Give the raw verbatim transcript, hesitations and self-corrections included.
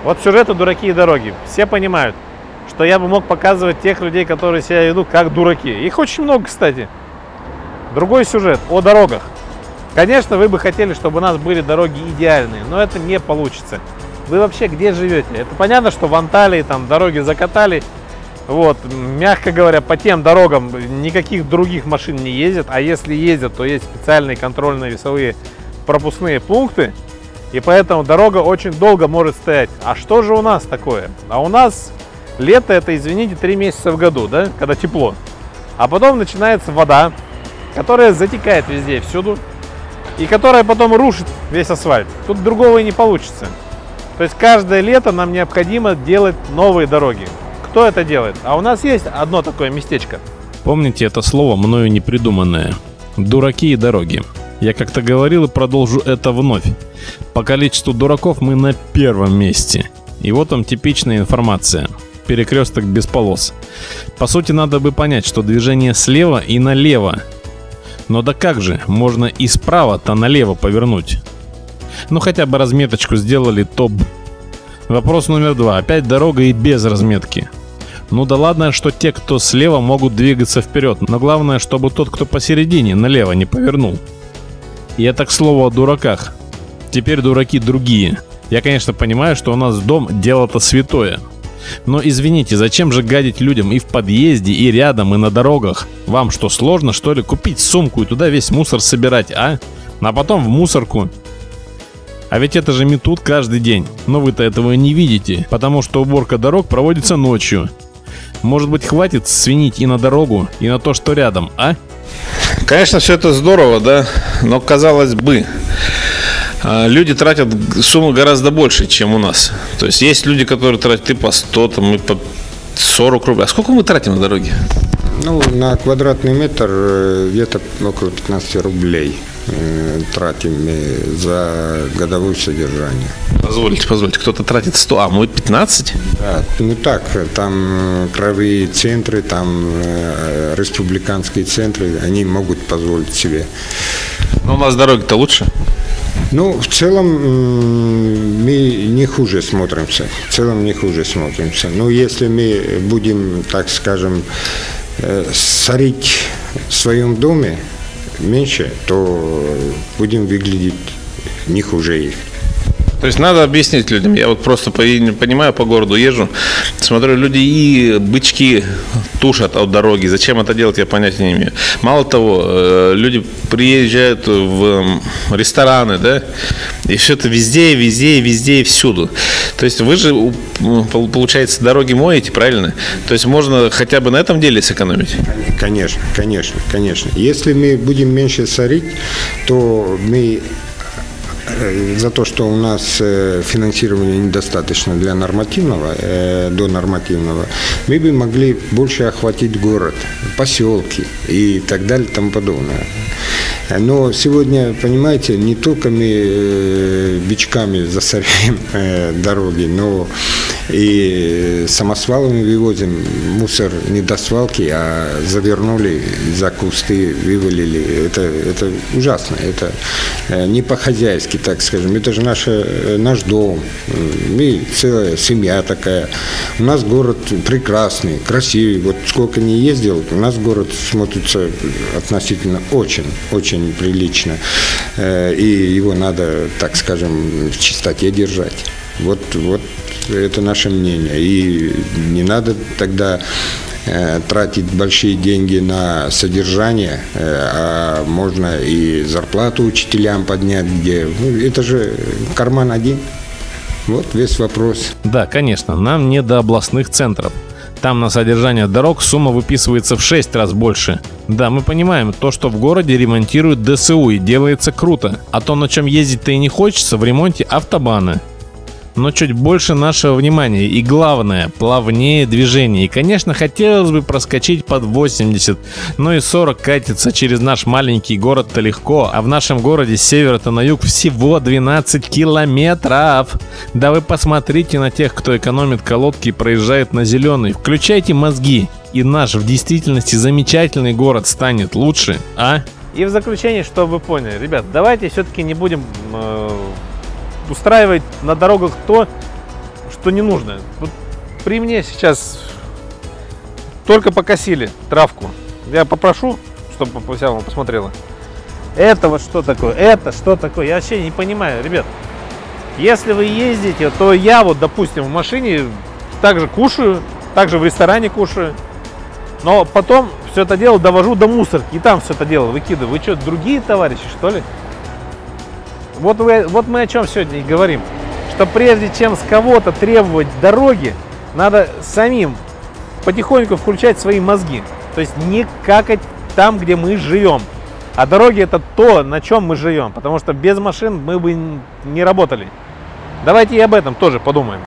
Вот сюжеты «Дураки и дороги». Все понимают, что я бы мог показывать тех людей, которые себя ведут как дураки. Их очень много, кстати. Другой сюжет о дорогах. Конечно, вы бы хотели, чтобы у нас были дороги идеальные, но это не получится. Вы вообще где живете? Это понятно, что в Анталии там дороги закатали. Вот, мягко говоря, по тем дорогам никаких других машин не ездят. А если ездят, то есть специальные контрольные весовые пропускные пункты. И поэтому дорога очень долго может стоять. А что же у нас такое? А у нас лето — это, извините, три месяца в году, да, когда тепло. А потом начинается вода, которая затекает везде и всюду. И которая потом рушит весь асфальт. Тут другого и не получится. То есть каждое лето нам необходимо делать новые дороги. Кто это делает? А у нас есть одно такое местечко. Помните это слово, мною не придуманное. Дураки и дороги. Я как-то говорил и продолжу это вновь. По количеству дураков мы на первом месте. И вот вам типичная информация. Перекресток без полос. По сути, надо бы понять, что движение слева и налево. Но да как же, можно и справа-то налево повернуть. Ну хотя бы разметочку сделали, то... Вопрос номер два. Опять дорога и без разметки. Ну да ладно, что те, кто слева, могут двигаться вперед. Но главное, чтобы тот, кто посередине, налево не повернул. И это к слову о дураках. Теперь дураки другие. Я, конечно, понимаю, что у нас дом дело-то святое. Но извините, зачем же гадить людям и в подъезде, и рядом, и на дорогах? Вам что, сложно, что ли, купить сумку и туда весь мусор собирать, а? А потом в мусорку. А ведь это же метут каждый день. Но вы-то этого не видите, потому что уборка дорог проводится ночью. Может быть, хватит свинить и на дорогу, и на то, что рядом, а? Конечно, все это здорово, да, но казалось бы, люди тратят сумму гораздо больше, чем у нас. То есть есть люди, которые тратят и по сто, там, и по сорок рублей. А сколько мы тратим на дороге? Ну, на квадратный метр где-то около пятнадцати рублей тратим за годовое содержание. Позвольте, позвольте, кто-то тратит сто, а мы пятнадцать? Да, ну так, там краевые центры, там республиканские центры, они могут позволить себе. Но у нас дороги-то лучше? Ну, в целом мы не хуже смотримся. В целом не хуже смотримся. Но если мы будем, так скажем, сорить в своем доме меньше, то будем выглядеть не хуже их. То есть надо объяснить людям. Я вот просто понимаю, по городу езжу, смотрю, люди и бычки тушат от дороги. Зачем это делать, я понятия не имею. Мало того, люди приезжают в рестораны, да, и все это везде, везде, везде и всюду. То есть вы же, получается, дороги моете, правильно? То есть можно хотя бы на этом деле сэкономить? Конечно, конечно, конечно. Если мы будем меньше сорить, то мы... За то, что у нас финансирование недостаточно для нормативного, до нормативного, мы бы могли больше охватить город, поселки и так далее и тому подобное. Но сегодня, понимаете, не только мы бичками засоряем дороги, но и самосвалами вывозим мусор не до свалки, а завернули за кусты, вывалили. Это, это ужасно. Это не по-хозяйски, так скажем. Это же наша, наш дом. Мы целая семья такая. У нас город прекрасный, красивый. Вот сколько не ездил, у нас город смотрится относительно очень, очень прилично. И его надо, так скажем, в чистоте держать. Вот, вот это наше мнение. И не надо тогда э, тратить большие деньги на содержание, э, а можно и зарплату учителям поднять, где. Ну, это же карман один. Вот весь вопрос. Да, конечно, нам не до областных центров. Там на содержание дорог сумма выписывается в шесть раз больше. Да, мы понимаем, то, что в городе ремонтируют Дэ Эс У и делается круто. А то, на чем ездить-то и не хочется, в ремонте автобаны. Но чуть больше нашего внимания и, главное, плавнее движение. И, конечно, хотелось бы проскочить под восемьдесят, но и сорок катится через наш маленький город-то легко. А в нашем городе с севера-то на юг всего двенадцать километров. Да вы посмотрите на тех, кто экономит колодки и проезжает на зеленый. Включайте мозги, и наш в действительности замечательный город станет лучше, а? И в заключение, чтобы вы поняли, ребят, давайте все-таки не будем... Э устраивать на дорогах то, что не нужно. Вот при мне сейчас только покосили травку. Я попрошу, чтобы Пусява посмотрела. Это вот что такое? Это что такое? Я вообще не понимаю, ребят. Если вы ездите, то я вот, допустим, в машине также кушаю, также в ресторане кушаю. Но потом все это дело довожу до мусорки и там все это дело выкидываю. Вы что, другие товарищи, что ли? Вот, вы, вот мы о чем сегодня и говорим. Что прежде чем с кого-то требовать дороги, надо самим потихоньку включать свои мозги. То есть не какать там, где мы живем. А дороги это то, на чем мы живем. Потому что без машин мы бы не работали. Давайте и об этом тоже подумаем.